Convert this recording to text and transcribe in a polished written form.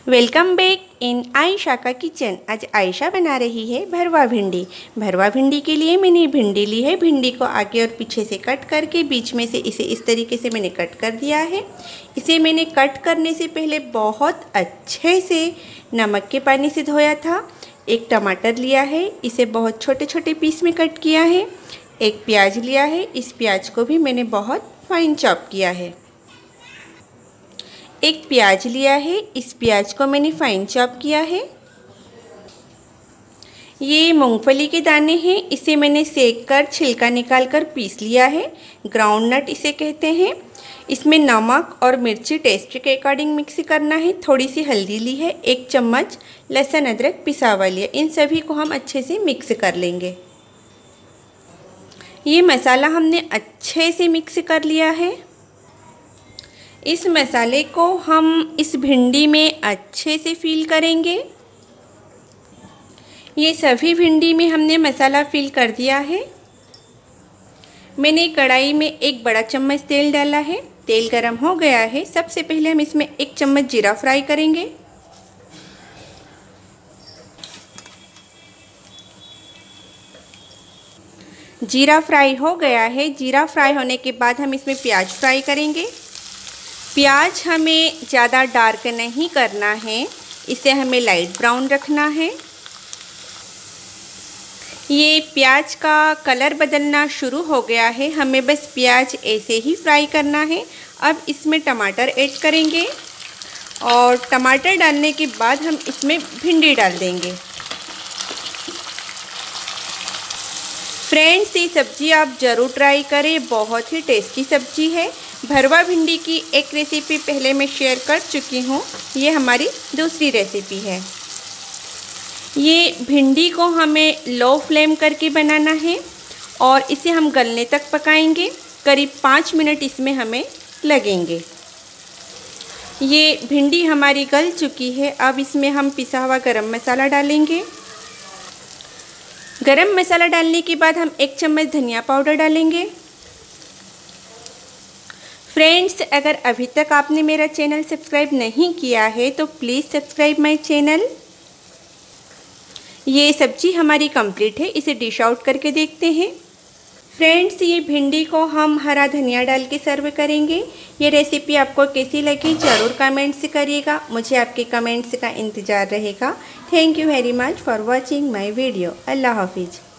Welcome back in Ayesha का kitchen. आज आयशा बना रही है भरवा भिंडी। भरवा भिंडी के लिए मैंने भिंडी ली है। भिंडी को आगे और पीछे से कट करके बीच में से इसे इस तरीके से मैंने कट कर दिया है। इसे मैंने कट करने से पहले बहुत अच्छे से नमक के पानी से धोया था। एक टमाटर लिया है, इसे बहुत छोटे छोटे पीस में कट किया है। एक प्याज लिया है, इस प्याज को भी मैंने बहुत फाइन चॉप किया है। एक प्याज लिया है, इस प्याज को मैंने फाइन चॉप किया है। ये मूंगफली के दाने हैं, इसे मैंने सेक कर छिलका निकाल कर पीस लिया है। ग्राउंड नट इसे कहते हैं। इसमें नमक और मिर्ची टेस्ट के अकॉर्डिंग मिक्स करना है। थोड़ी सी हल्दी ली है, 1 चम्मच लहसुन अदरक पिसा हुआ लिया। इन सभी को हम अच्छे से मिक्स कर लेंगे। ये मसाला हमने अच्छे से मिक्स कर लिया है। इस मसाले को हम इस भिंडी में अच्छे से फिल करेंगे। ये सभी भिंडी में हमने मसाला फिल कर दिया है। मैंने कढ़ाई में 1 बड़ा चम्मच तेल डाला है। तेल गरम हो गया है। सबसे पहले हम इसमें 1 चम्मच जीरा फ्राई करेंगे। जीरा फ्राई हो गया है। जीरा फ्राई होने के बाद हम इसमें प्याज फ्राई करेंगे। प्याज हमें ज़्यादा डार्क नहीं करना है, इसे हमें लाइट ब्राउन रखना है। ये प्याज का कलर बदलना शुरू हो गया है, हमें बस प्याज ऐसे ही फ्राई करना है। अब इसमें टमाटर ऐड करेंगे और टमाटर डालने के बाद हम इसमें भिंडी डाल देंगे। फ्रेंड्स, ये सब्ज़ी आप ज़रूर ट्राई करें, बहुत ही टेस्टी सब्ज़ी है। भरवा भिंडी की एक रेसिपी पहले मैं शेयर कर चुकी हूँ, ये हमारी दूसरी रेसिपी है। ये भिंडी को हमें लो फ्लेम करके बनाना है और इसे हम गलने तक पकाएंगे। करीब 5 मिनट इसमें हमें लगेंगे। ये भिंडी हमारी गल चुकी है। अब इसमें हम पिसा हुआ गरम मसाला डालेंगे। गरम मसाला डालने के बाद हम 1 चम्मच धनिया पाउडर डालेंगे। फ्रेंड्स, अगर अभी तक आपने मेरा चैनल सब्सक्राइब नहीं किया है तो प्लीज़ सब्सक्राइब माय चैनल। ये सब्जी हमारी कंप्लीट है, इसे डिश आउट करके देखते हैं। फ्रेंड्स, ये भिंडी को हम हरा धनिया डाल के सर्व करेंगे। ये रेसिपी आपको कैसी लगी ज़रूर कमेंट्स करिएगा, मुझे आपके कमेंट्स का इंतज़ार रहेगा। Thank you very much for watching my video. अल्लाह हाफिज़।